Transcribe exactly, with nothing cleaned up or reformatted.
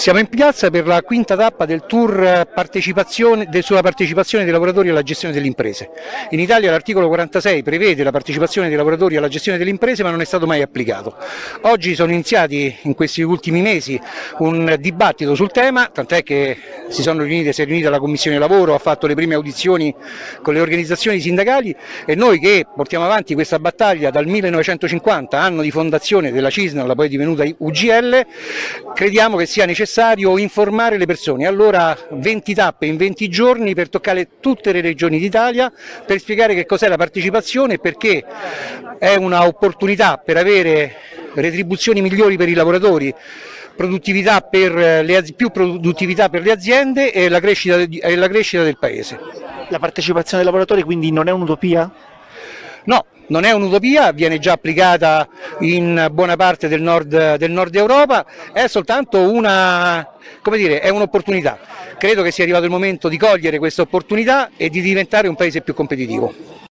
Siamo in piazza per la quinta tappa del tour partecipazione, de, sulla partecipazione dei lavoratori alla gestione delle imprese. In Italia l'articolo quarantasei prevede la partecipazione dei lavoratori alla gestione delle imprese, ma non è stato mai applicato. Oggi sono iniziati in questi ultimi mesi un dibattito sul tema, tant'è che si sono riunite, si è riunita la Commissione Lavoro, ha fatto le prime audizioni con le organizzazioni sindacali e noi che portiamo avanti questa battaglia dal millenovecentocinquanta, anno di fondazione della Cisnal, poi divenuta U G L, crediamo che sia necessario informare le persone. Allora venti tappe in venti giorni per toccare tutte le regioni d'Italia, per spiegare che cos'è la partecipazione, perché è un'opportunità per avere retribuzioni migliori per i lavoratori, produttività per le, più produttività per le aziende e la crescita, e la crescita del Paese. La partecipazione dei lavoratori quindi non è un'utopia? No, non è un'utopia, viene già applicata in buona parte del nord, del nord Europa, è soltanto una, come dire, è un'opportunità. Credo che sia arrivato il momento di cogliere questa opportunità e di diventare un Paese più competitivo.